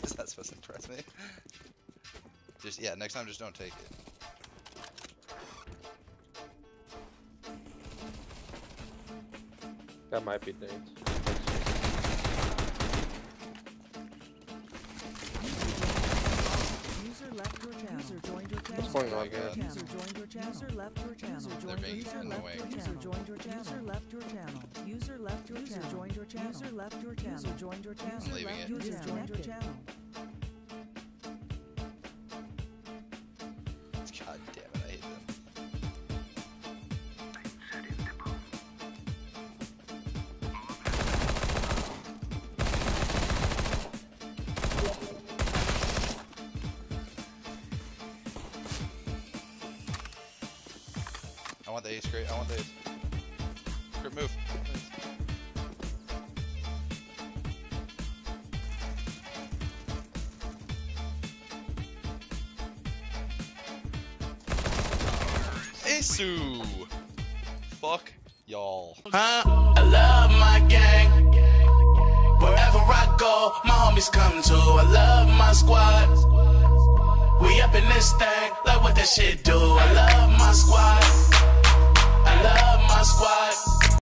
Is that supposed to impress me? Just, yeah, next time just don't take it. That might be nades. User left your channel. User joined your channel. What's going on here? User joined your channel. User left your channel. They're being annoying. User joined your channel. User left your channel. User left your channel. User joined your channel. User left your channel. User joined your channel. I'm leaving it. User joined your channel. God damn it, I hate them. I want the ace, great. I want the ace. Great move. Asu! Fuck y'all. I love my gang. Wherever I go, my homies come too. I love my squad. We up in this thing, like what that shit do. I love my squad. I love my squad.